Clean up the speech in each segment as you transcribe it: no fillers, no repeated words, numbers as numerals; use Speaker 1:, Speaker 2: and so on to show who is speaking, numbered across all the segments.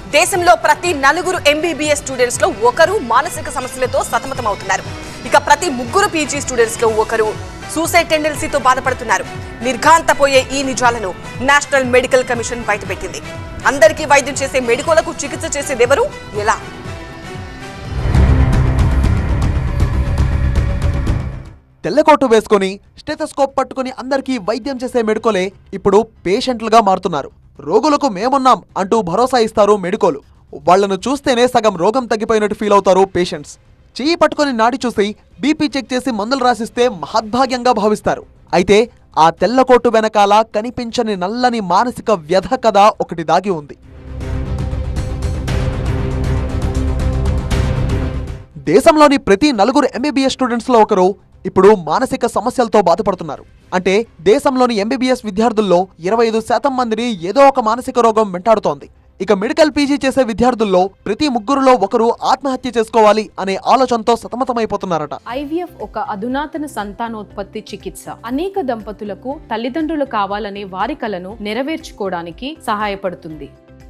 Speaker 1: దేశంలో ప్రతి 4 MBBS students లో ఒకరు మానసిక సమస్యలతో సతమతమవుతున్నారు. ఇక ప్రతి 3 పీజీ స్టూడెంట్స్ లో ఒకరు సూసైడ్ టెండెన్సీతో బాధపడుతున్నారు. నిర్ఘాంతపోయే ఈ నిజాలను నేషనల్ మెడికల్ కమిషన్ బయటపెట్టింది. అందరికీ వైద్యం చేసే మెడికోలకు చికిత్స చేసేదెవరు, ఎలా?
Speaker 2: తెల్లకోటు వేసుకొని స్టెథోస్కోప్ పట్టుకుని అందరికీ వైద్యం చేసే మెడికోలే ఇప్పుడు పేషెంట్లుగా మారుతున్నారు. రోగులకు మేమున్నాం అంటూ భరోసా ఇస్తారు మెడికోలు. వాళ్లను చూస్తేనే సగం రోగం తగ్గిపోయినట్టు ఫీల్ అవుతారు పేషెంట్స్. చెయ్యి పట్టుకుని నాడి చూసి బీపీ చెక్ చేసి మందులు రాసిస్తే మహద్భాగ్యంగా భావిస్తారు. అయితే ఆ తెల్లకోటు వెనకాల కనిపించని నల్లని మానసిక వ్యధ కథ ఒకటి దాగి ఉంది. దేశంలోని ప్రతి 4 ఎంబీబీఎస్ స్టూడెంట్స్ లో ఒకరు ఇప్పుడు మానసిక సమస్యలతో బాధపడుతున్నారు. అంటే దేశంలోని ఎంబీబీఎస్ విద్యార్థుల్లో 25% మందిని ఏదో ఒక మానసిక రోగం వెంటాడుతోంది. ఇక మెడికల్ పీజీ చేసే విద్యార్థుల్లో ప్రతి 3లో ఒకరు ఆత్మహత్య చేసుకోవాలి అనే ఆలోచనతో సతమతమైపోతున్నారట.
Speaker 3: ఐవీఎఫ్ ఒక అధునాతన సంతానోత్పత్తి చికిత్స. అనేక దంపతులకు తల్లిదండ్రులు కావాలనే వారి కలను నెరవేర్చుకోవడానికి సహాయపడుతుంది.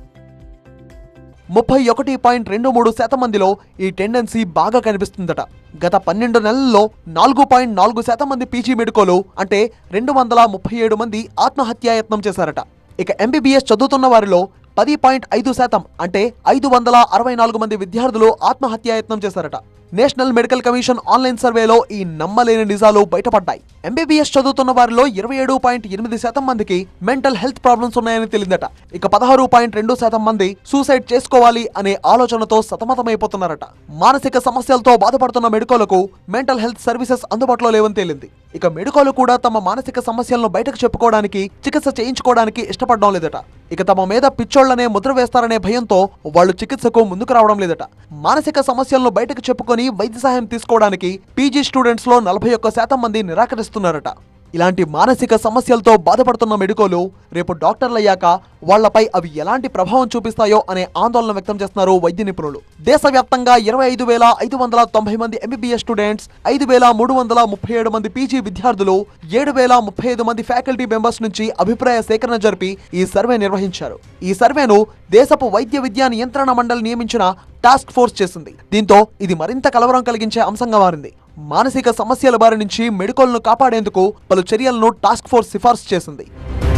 Speaker 2: 31.23% మందిలో ఈ టెండెన్సీ బాగా కనిపిస్తుందట. గత 12 నెలల్లో 4.4% మంది పీజీ మెడికోలు అంటే 237 మంది ఆత్మహత్యాయత్నం చేశారట. ఇక ఎంబీబీఎస్ చదువుతున్న వారిలో 10.5% అంటే 564 మంది విద్యార్థులు ఆత్మహత్యాయత్నం చేశారట. నేషనల్ మెడికల్ కమిషన్ ఆన్లైన్ సర్వేలో ఈ నమ్మలేని నిజాలు బయటపడ్డాయి. ఎంబీబీఎస్ చదువుతున్న వారిలో 27.8% మందికి మెంటల్ హెల్త్ ప్రాబ్లమ్స్ ఉన్నాయని తెలిందట. ఇక 16.2% మంది సూసైడ్ చేసుకోవాలి అనే ఆలోచనతో సతమతమైపోతున్నారట. మానసిక సమస్యలతో బాధపడుతున్న మెడికోలకు మెంటల్ హెల్త్ సర్వీసెస్ అందుబాటులో లేవని తేలింది. ఇక మెడికోలు కూడా తమ మానసిక సమస్యలను బయటకు చెప్పుకోవడానికి, చికిత్స చేయించుకోవడానికి ఇష్టపడడం లేదట. ఇక తమ మీద పిచ్చోళ్లనే ముద్ర వేస్తారనే భయంతో వాళ్లు చికిత్సకు ముందుకు రావడం లేదట. మానసిక సమస్యలను బయటకు చెప్పుకొని వైద్య సహాయం తీసుకోవడానికి పీజీ స్టూడెంట్స్ లో 41% మంది నిరాకరిస్తున్నారట. ఇలాంటి మానసిక సమస్యలతో బాధపడుతున్న మెడికోలు రేపు డాక్టర్లయ్యాక వాళ్లపై అవి ఎలాంటి ప్రభావం చూపిస్తాయో అనే ఆందోళన వ్యక్తం చేస్తున్నారు వైద్య నిపుణులు. దేశవ్యాప్తంగా 25,590 మంది ఎంబీబీఎస్ స్టూడెంట్స్, 5,337 మంది పీజీ విద్యార్థులు, 7,035 మంది ఫ్యాకల్టీ మెంబర్స్ నుంచి అభిప్రాయ సేకరణ జరిపి ఈ సర్వే నిర్వహించారు. ఈ సర్వేను దేశపు వైద్య విద్యా నియంత్రణ మండలి నియమించిన టాస్క్ ఫోర్స్ చేసింది. దీంతో ఇది మరింత కలవరం కలిగించే అంశంగా మారింది. మానసిక సమస్యల బారి నుంచి మెడికోలను కాపాడేందుకు పలు చర్యలను టాస్క్ ఫోర్స్ సిఫార్సు చేసింది.